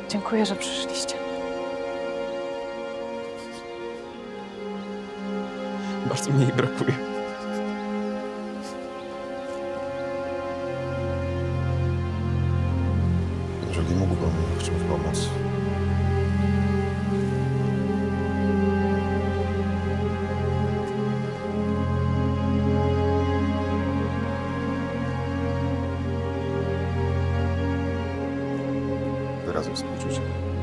Dziękuję, że przyszliście. Bardzo mi jej brakuje. Jeżeli mógłbym w czymś pomóc. Wyrazem współczucia.